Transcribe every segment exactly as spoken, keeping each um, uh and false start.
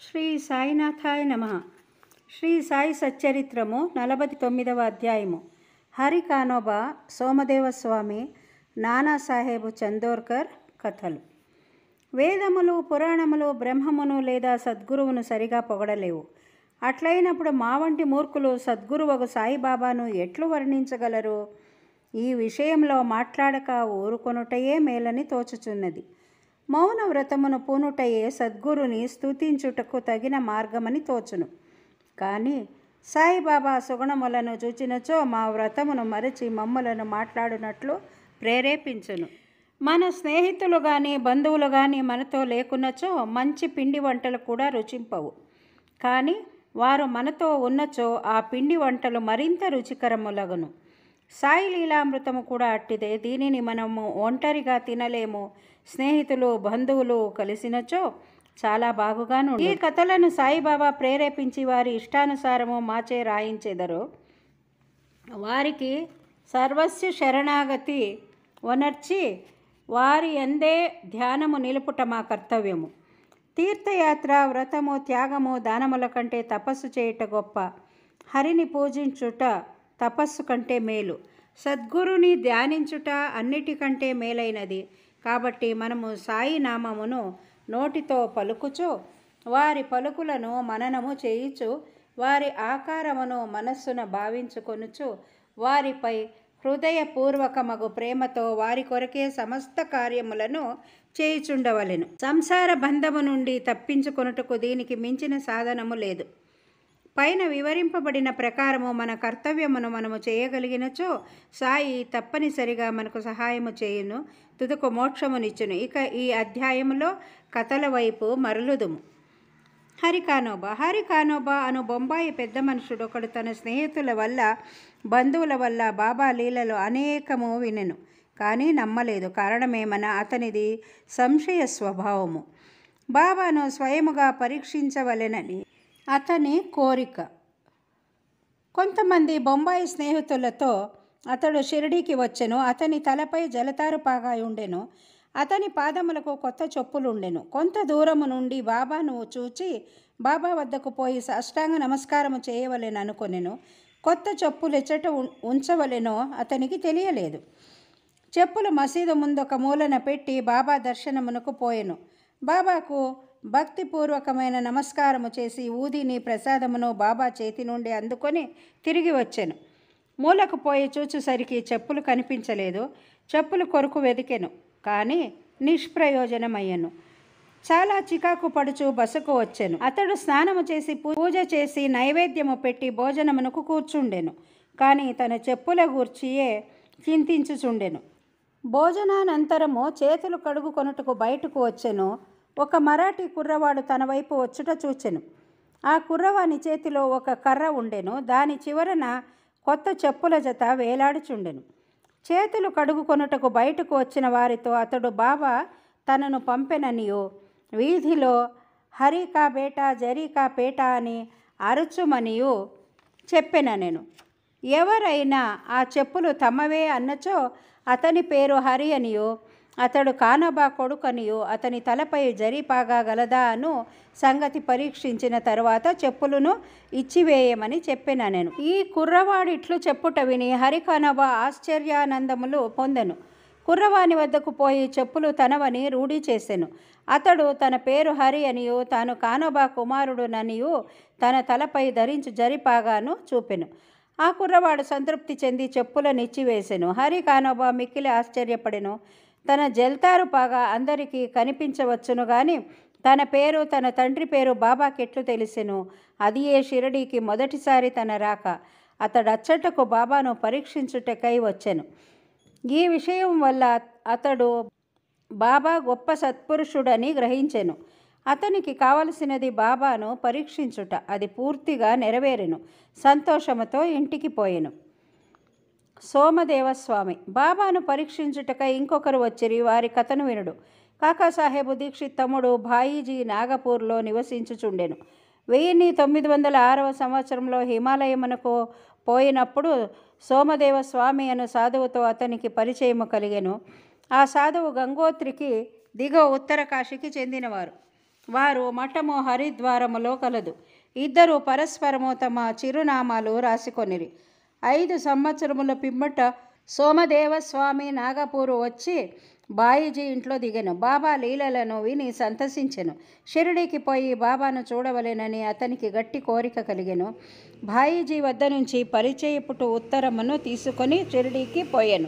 శ్రీ సాయినాథాయ నమః. శ్రీ సాయి సచ్చరిత్రము నలభై తొమ్మిదవ అధ్యాయము. హరి కానోబా, సోమదేవస్వామి, నానాసాహెబ్ చందోర్కర్ కథలు. వేదములు, పురాణములు బ్రహ్మమును లేదా సద్గురువును సరిగా పొగడలేవు. అట్లయినప్పుడు మా వంటి మూర్ఖులు సద్గురువగు సాయిబాబాను ఎట్లు వర్ణించగలరు? ఈ విషయంలో మాట్లాడక ఊరుకొనుటయే మేలని తోచుచున్నది. మౌన వ్రతమును పూనుటయే సద్గురుని స్తుతించుటకు తగిన మార్గమని తోచును. కానీ సాయిబాబా సుగుణములను చూచినచో మా వ్రతమును మరచి మమ్ములను మాట్లాడునట్లు ప్రేరేపించును. మన స్నేహితులు కానీ బంధువులు కానీ మనతో లేకున్నచో మంచి పిండి వంటలు కూడా రుచింపవు. కానీ వారు మనతో ఉన్నచో ఆ పిండి వంటలు మరింత రుచికరములగును. సాయి లీలామృతము కూడా అట్టిదే. దీనిని మనము ఒంటరిగా తినలేము. స్నేహితులు బంధువులు కలిసినచో చాలా బాగుగాను. ఈ కథలను సాయిబాబా ప్రేరేపించి వారి ఇష్టానుసారము మాచే రాయించెదరు. వారికి సర్వస్వ శరణాగతి వనర్చి వారి ఎందే ధ్యానము నిలుపుట మా కర్తవ్యము. తీర్థయాత్ర, వ్రతము, త్యాగము, దానముల కంటే తపస్సు చేయుట గొప్ప. హరిని పూజించుట తపస్సు కంటే మేలు. సద్గురుని ధ్యానించుట అన్నిటికంటే మేలైనది. కాబట్టి మనము సాయి నామమును నోటితో పలుకుచు వారి పలుకులను మననము చేయుచు వారి ఆకారమును మనస్సున భావించుకొనుచు వారిపై హృదయపూర్వకమగు ప్రేమతో వారి కొరకే సమస్త కార్యములను చేయుచుండవలెను. సంసార బంధము నుండి తప్పించుకొనుటకు దీనికి మించిన సాధనము లేదు. పైన వివరింపబడిన ప్రకారము మన కర్తవ్యమును మనము చేయగలిగినచో సాయి తప్పనిసరిగా మనకు సహాయము చేయును, తుదకు మోక్షమునిచ్చును. ఇక ఈ అధ్యాయములో కథల వైపు మరలుదుము. హరికానోబా. హరికానోబా అను బొంబాయి పెద్ద మనుషుడు ఒకడు తన స్నేహితుల వల్ల బంధువుల వల్ల బాబా లీలలు అనేకము వినెను, కానీ నమ్మలేదు. కారణమేమన అతనిది సంశయ స్వభావము. బాబాను స్వయముగా పరీక్షించవలెనని అతని కోరిక. కొంతమంది బొంబాయి స్నేహితులతో అతడు షిరిడీకి వచ్చెను. అతని తలపై జలతారు పాగా ఉండెను. అతని పాదములకు కొత్త చెప్పులుండెను. కొంత దూరము నుండి బాబాను చూచి బాబా వద్దకు పోయి సాష్టాంగ నమస్కారము చేయవలెను అనుకొనెను. కొత్త చెప్పులు ఎచ్చట ఉంచవలెనో అతనికి తెలియలేదు. చెప్పులు మసీదు ముందొక మూలన పెట్టి బాబా దర్శనమునకు పోయెను. బాబాకు భక్తిపూర్వకమైన నమస్కారము చేసి ఊదిని ప్రసాదమును బాబా చేతి నుండి అందుకొని తిరిగి వచ్చెను. మూలకు పోయి చూచుసరికి చెప్పులు కనిపించలేదు. చెప్పులు కొరకు వెదికెను, కానీ నిష్ప్రయోజనమయ్యను. చాలా చికాకు పడుచు బసకు వచ్చెను. అతడు స్నానము చేసి పూజ చేసి నైవేద్యము పెట్టి భోజనమునకు కూర్చుండెను. కానీ తన చెప్పుల గూర్చియే చింతించుచుండెను. భోజనానంతరము చేతులు కడుగుకొనుటకు బయటకు వచ్చెను. ఒక మరాఠీ కుర్రవాడు తన వైపు వచ్చుట చూచెను. ఆ కుర్రవాని చేతిలో ఒక కర్ర ఉండెను. దాని చివరన కొత్త చెప్పుల జత వేలాడుచుండెను. చేతులు కడుగుకొనుటకు బయటకు వచ్చిన వారితో అతడు బాబా తనను పంపెననియో వీధిలో హరికా బేటా జరీకా పేట అని అరుచుమనియు చెప్పెననెను. ఎవరైనా ఆ చెప్పులు తమవే అన్నచో అతని పేరు హరి అనియో అతడు కానోబా కొడుకనియో అతని తలపై జరీపాగా గలదా అను సంగతి పరీక్షించిన తరువాత చెప్పులను ఇచ్చివేయమని చెప్పెననెను. ఈ కుర్రవాడు ఇట్లు చెప్పుట విని హరి కానోబా ఆశ్చర్యానందములు పొందెను. కుర్రవాని వద్దకు పోయి చెప్పులు తనవని రూఢి చేసెను. అతడు తన పేరు హరి అనియో తాను కానోబా కుమారుడుననియు తన తలపై ధరించు జరిపాగాను చూపెను. ఆ కుర్రవాడు సంతృప్తి చెంది చెప్పులను ఇచ్చివేసెను. హరి కానోబా మిక్కిలి ఆశ్చర్యపడెను. తన జల్తారు పాగా అందరికీ కనిపించవచ్చును గాని తన పేరు తన తండ్రి పేరు బాబాకెట్లు తెలిసెను. అది ఏ షిరిడీకి మొదటిసారి తన రాక. అతడు అచ్చటకు బాబాను పరీక్షించుటకై వచ్చెను. ఈ విషయం వల్ల అతడు బాబా గొప్ప సత్పురుషుడని గ్రహించెను. అతనికి కావలసినది బాబాను పరీక్షించుట. అది పూర్తిగా నెరవేరెను. సంతోషముతో ఇంటికి పోయెను. సోమదేవస్వామి. బాబాను పరీక్షించుటకై ఇంకొకరు వచ్చిరి. వారి కథను వినుడు. కాకాసాహెబు దీక్షిత్ తమ్ముడు భాయీజీ నాగపూర్లో నివసించుచుండెను. వెయ్యిన్ని తొమ్మిది వందల ఆరవ సంవత్సరంలో హిమాలయమునకు పోయినప్పుడు సోమదేవస్వామి అను సాధువుతో అతనికి పరిచయము కలిగెను. ఆ సాధువు గంగోత్రికి దిగువ ఉత్తర కాశీకి చెందినవారు. వారు మఠము హరిద్వారములో కలదు. ఇద్దరు పరస్పరము తమ చిరునామాలు రాసికొనిరి. ఐదు సంవత్సరముల పిమ్మట సోమదేవస్వామి నాగపూరు వచ్చి బాయిజీ ఇంట్లో దిగెను. బాబా లీలలను విని సంతసించెను. షిరిడీకి పోయి బాబాను చూడవలెనని అతనికి గట్టి కోరిక కలిగెను. బాయిజీ వద్ద నుంచి పరిచయపుటు ఉత్తరమును తీసుకొని షిరిడీకి పోయెను.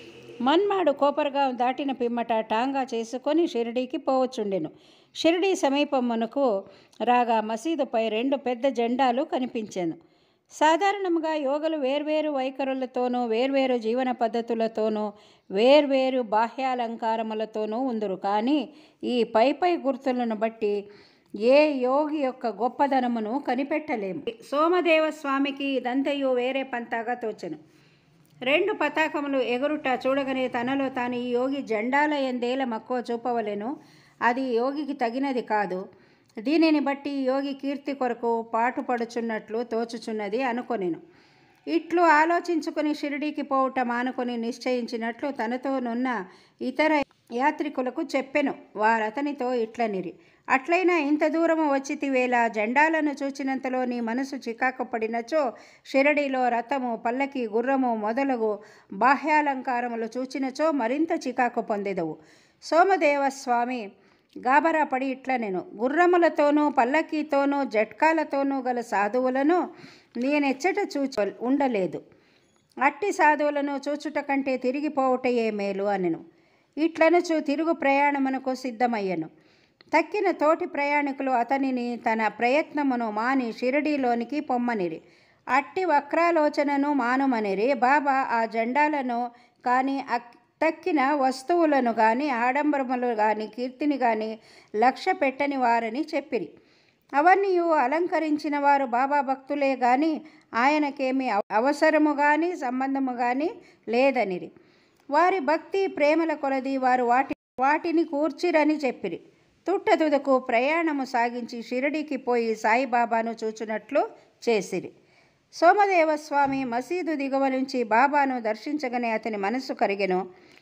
మన్మాడు కోపర్గాం దాటిన పిమ్మట టాంగా చేసుకొని షిరిడీకి పోవచ్చుండెను. షిరిడీ సమీపమునకు రాగా మసీదుపై రెండు పెద్ద జెండాలు కనిపించెను. సాధారణంగా యోగులు వేర్వేరు వైఖరులతోనూ వేర్వేరు జీవన పద్ధతులతోనూ వేర్వేరు బాహ్యాలంకారములతోనూ ఉందురు. కానీ ఈ పై పై గుర్తులను బట్టి ఏ యోగి యొక్క గొప్పదనమును కనిపెట్టలేము. సోమదేవస్వామికి ఇదంతయు వేరే పంతాగా తోచెను. రెండు పతాకములు ఎగురుట చూడగానే తనలో తాను ఈ యోగి జెండాల ఎందేల మక్కువ చూపవలెను, అది యోగికి తగినది కాదు, దీనిని బట్టి యోగి కీర్తి కొరకు పాటుపడుచున్నట్లు తోచుచున్నది అనుకొనెను. ఇట్లు ఆలోచించుకుని షిరిడీకి పోవుట మానుకొని నిశ్చయించినట్లు తనతోనున్న ఇతర యాత్రికులకు చెప్పెను. వారతనితో ఇట్లనిరి, అట్లయినా ఇంత దూరము వచ్చితివేళ జెండాలను చూచినంతలో నీ మనసు చికాకు పడినచో షిరిడీలో రథము, పల్లకి, గుర్రము మొదలగు బాహ్యాలంకారములు చూచినచో మరింత చికాకు పొందెదవు. సోమదేవస్వామి గాబరా పడి ఇట్లా నేను గుర్రములతోనూ పల్లకీతోనూ జట్కాలతోనూ గల సాధువులను నేనెచ్చట చూచ ఉండలేదు. అట్టి సాధువులను చూచుట కంటే తిరిగిపోవుటయే మేలు అనెను. ఇట్లనుచు తిరుగు ప్రయాణమునకు సిద్ధమయ్యను. తక్కిన తోటి ప్రయాణికులు అతనిని తన ప్రయత్నమును మాని షిరిడీలోనికి పొమ్మనిరి. అట్టి వక్రాలోచనను మానుమనిరి. బాబా ఆ జెండాలను కానీ తక్కిన వస్తువులను కానీ ఆడంబరములు కానీ కీర్తిని కానీ లక్ష్య పెట్టని వారని చెప్పిరి. అవన్నీ అలంకరించిన వారు బాబా భక్తులే గాని ఆయనకేమీ అవసరము కానీ సంబంధము కానీ లేదనిరి. వారి భక్తి ప్రేమల కొలది వారు వాటి వాటిని కూర్చిరని చెప్పిరి. తుట్టతుదకు ప్రయాణము సాగించి షిరిడీకి పోయి సాయిబాబాను చూచునట్లు చేసిరి. సోమదేవస్వామి మసీదు దిగువ నుంచి బాబాను దర్శించగానే అతని మనస్సు కరిగెను.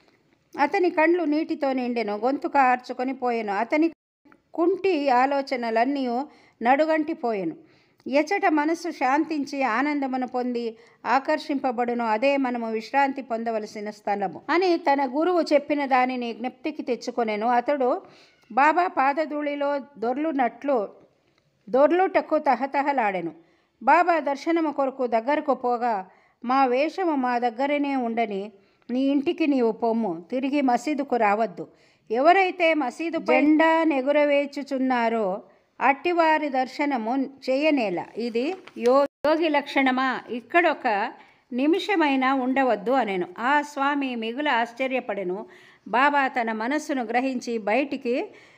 అతని కండ్లు నీటితో నిండెను. గొంతు కార్చుకొని పోయెను. అతని కుంటి ఆలోచనలన్నీ నడుగంటిపోయెను. ఎచ్చట మనస్సు శాంతించి ఆనందమును పొంది ఆకర్షింపబడును అదే మనము విశ్రాంతి పొందవలసిన స్థలము అని తన గురువు చెప్పిన దానిని జ్ఞప్తికి తెచ్చుకొనెను. అతడు బాబా పాదధూళిలో దొర్లునట్లు దొర్లుటకు తహతహలాడెను. బాబా దర్శనము కొరకు దగ్గరకు పోగా, మా వేషము మా దగ్గరనే ఉండని, నీ ఇంటికి నీవు పొమ్ము, తిరిగి మసీదుకు రావద్దు. ఎవరైతే మసీదు జెండా నెగురవేచుచున్నారో అట్టివారి దర్శనము చేయనేల. ఇది యోగి లక్షణమా? ఇక్కడొక నిమిషమైనా ఉండవద్దు అనెను. ఆ స్వామి మిగుల ఆశ్చర్యపడెను. బాబా తన మనస్సును గ్రహించి బయటికి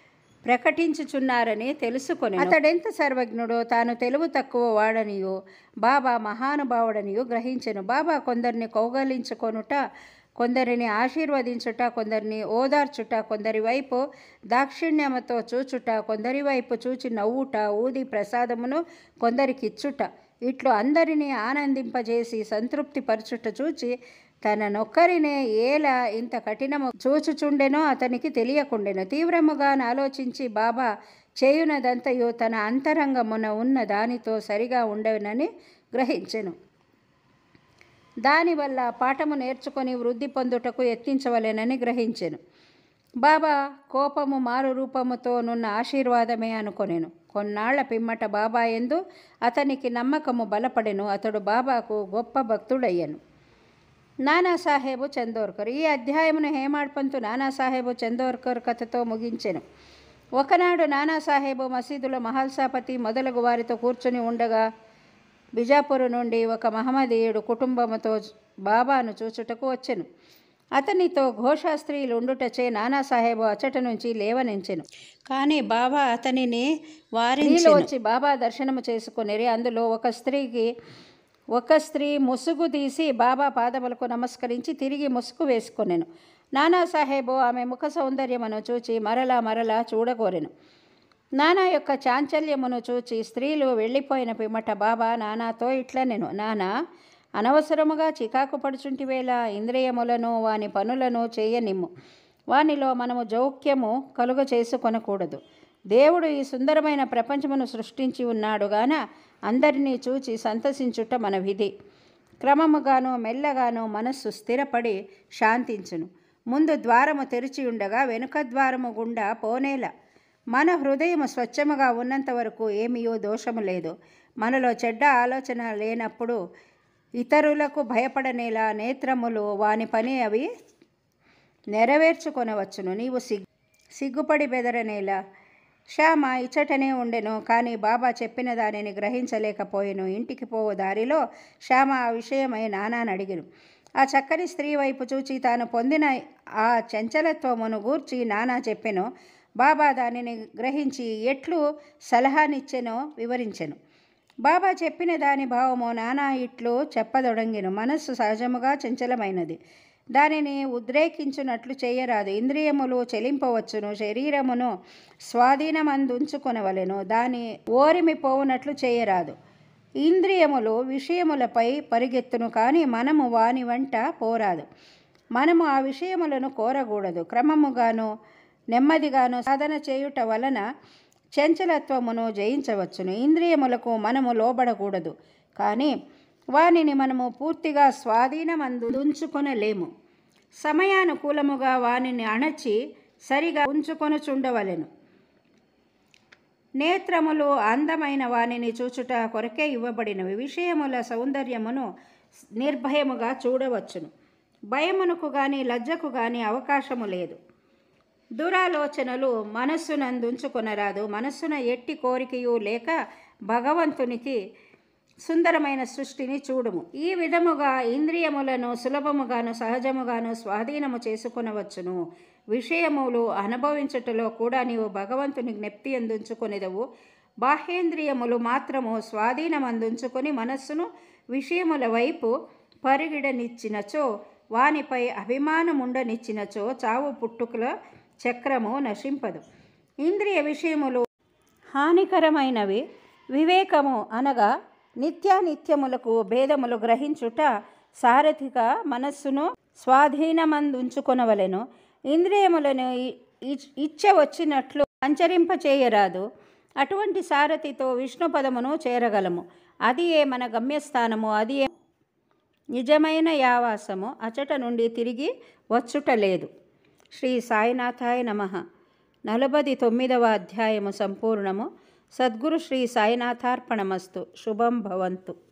ప్రకటించుచున్నారని తెలుసుకొని అతడెంత సర్వజ్ఞుడో తాను తెలివి తక్కువ వాడనియో బాబా మహానుభావుడనియో గ్రహించెను. బాబా కొందరిని కౌగలించుకొనుట, కొందరిని ఆశీర్వదించుట, కొందరిని ఓదార్చుట, కొందరి వైపు దాక్షిణ్యముతో చూచుట, కొందరి వైపు చూచి నవ్వుట, ఊది ప్రసాదమును కొందరికిచ్చుట, ఇట్లు అందరినీ ఆనందింపజేసి సంతృప్తి పరచుట చూచి తననొక్కరినే ఏలా ఇంత కఠినము చూచుచుండెనో అతనికి తెలియకుండెను. తీవ్రముగా ఆలోచించి బాబా చేయునదంతయు తన అంతరంగమున ఉన్న దానితో సరిగా ఉండనని గ్రహించెను. దానివల్ల పాఠము నేర్చుకొని వృద్ధి పొందుటకు యత్నించవలెనని గ్రహించెను. బాబా కోపము మారు రూపముతోనున్న ఆశీర్వాదమే అనుకొనెను. కొన్నాళ్ల పిమ్మట బాబా యందు అతనికి నమ్మకము బలపడెను. అతడు బాబాకు గొప్ప భక్తుడయ్యను. నానాసాహెబు చందోర్కర్. ఈ అధ్యాయమును హేమాడ్పంతు నానాసాహెబు చందోర్కర్ కథతో ముగించెను. ఒకనాడు నానాసాహెబు మసీదులో మహల్సాపతి మొదలగు వారితో కూర్చుని ఉండగా బిజాపూర్ నుండి ఒక మహమ్మదీయుడు కుటుంబముతో బాబాను చూచుటకు వచ్చెను. అతనితో ఘోషా స్త్రీలు ఉండుటచే నానాసాహెబు అచ్చట నుంచి లేవనించెను. కానీ బాబా అతనిని వారిలో వచ్చి బాబా దర్శనము చేసుకునేరి. అందులో ఒక స్త్రీకి ఒక స్త్రీ ముసుగు తీసి బాబా పాదములకు నమస్కరించి తిరిగి ముసుగు వేసుకొనెను. నానాసాహెబు ఆమె ముఖ సౌందర్యమును చూచి మరలా మరలా చూడగోరెను. నానా యొక్క చాంచల్యమును చూచి స్త్రీలు వెళ్ళిపోయిన పిమ్మట బాబా నానాతో ఇట్లనెను, నానా, అనవసరముగా చికాకు పడుచుంటివేళ ఇంద్రియములను వాని పనులను చేయనిమ్ము. వానిలో మనము జౌక్యము కలుగ చేసుకొనకూడదు. దేవుడు ఈ సుందరమైన ప్రపంచమును సృష్టించి ఉన్నాడు గాన అందరినీ చూచి సంతసించుట మన విధి. క్రమముగాను మెల్లగాను మనస్సు స్థిరపడి శాంతించును. ముందు ద్వారము తెరిచి ఉండగా వెనుక ద్వారము గుండా పోనేలా. మన హృదయము స్వచ్ఛముగా ఉన్నంత వరకు ఏమీయో దోషము లేదు. మనలో చెడ్డ ఆలోచన లేనప్పుడు ఇతరులకు భయపడనేలా నేత్రములు వాని పని అవి నెరవేర్చుకొనవచ్చును. నీవు సిగ్గు సిగ్గుపడి బెదరనేలా. శ్యామ ఇచ్చటనే ఉండెను, కానీ బాబా చెప్పిన దానిని గ్రహించలేకపోయెను. ఇంటికి పోవు దారిలో శ్యామ ఆ విషయమై నానాని అడిగెను. ఆ చక్కని స్త్రీ వైపు చూచి తాను పొందిన ఆ చంచలత్వమును గూర్చి నానా చెప్పెను. బాబా దానిని గ్రహించి ఎట్లు సలహానిచ్చెనో వివరించెను. బాబా చెప్పిన దాని భావము నానా ఇట్లు చెప్పదొడంగెను. మనస్సు సహజముగా చంచలమైనది, దానిని ఉద్రేకించునట్లు చేయరాదు. ఇంద్రియములు చెలింపవచ్చును, శరీరమును స్వాధీనమందుంచుకొనవలెను, దాని ఓరిమి పోవునట్లు చేయరాదు. ఇంద్రియములు విషయములపై పరిగెత్తును, కానీ మనము వాని వంట పోరాదు. మనము ఆ విషయములను కోరకూడదు. క్రమముగాను నెమ్మదిగాను సాధన చేయుట వలన చంచలత్వమును జయించవచ్చును. ఇంద్రియములకు మనము లోబడకూడదు, కానీ వానిని మనము పూర్తిగా స్వాధీనమందు ఉంచుకొనలేము. సమయానుకూలముగా వానిని అణచి సరిగా ఉంచుకొనుచుండవలెను. నేత్రములు అందమైన వానిని చూచుట కొరకే ఇవ్వబడినవి. విషయముల సౌందర్యమును నిర్భయముగా చూడవచ్చును. భయమునకు గాని లజ్జకు గాని అవకాశము లేదు. దురాలోచనలు మనస్సునందుంచుకొనరాదు. మనస్సున ఎట్టి కోరికయు లేక భగవంతునికి సుందరమైన సృష్టిని చూడుము. ఈ విధముగా ఇంద్రియములను సులభముగాను సహజముగాను స్వాధీనము చేసుకొనవచ్చును. విషయములు అనుభవించుటలో కూడా నీవు భగవంతుని జ్ఞప్తి అందుంచుకొనిదవు. బాహ్యేంద్రియములు మాత్రము స్వాధీనమందుంచుకొని మనస్సును విషయముల వైపు పరిగిడనిచ్చినచో, వానిపై అభిమానముండనిచ్చినచో చావు పుట్టుకల చక్రము నశింపదు. ఇంద్రియ విషయములు హానికరమైనవి. వివేకము అనగా నిత్యానిత్యములకు భేదములు గ్రహించుట సారథిగా మనస్సును స్వాధీనమందుంచుకొనవలెను. ఇంద్రియములను ఇచ్చ వచ్చినట్లు సంచరింపచేయరాదు. అటువంటి సారథితో విష్ణు పదమును చేరగలము. అది ఏ మన గమ్యస్థానము, అది ఏ నిజమైన యావాసము. అచట నుండి తిరిగి వచ్చుట లేదు. శ్రీ సాయినాథాయ నమః. నలభై తొమ్మిదవ అధ్యాయము సంపూర్ణము. సద్గురు శ్రీ సాయినాథార్పణమస్తు. శుభం భవంతు.